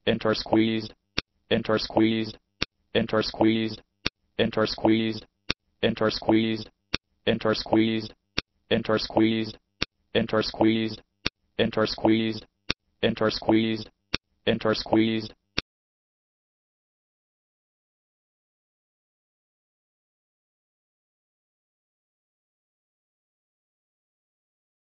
intersqueezed, intersqueezed, intersqueezed, intersqueezed, intersqueezed, intersqueezed, intersqueezed, intersqueezed, intersqueezed, intersqueezed, intersqueezed,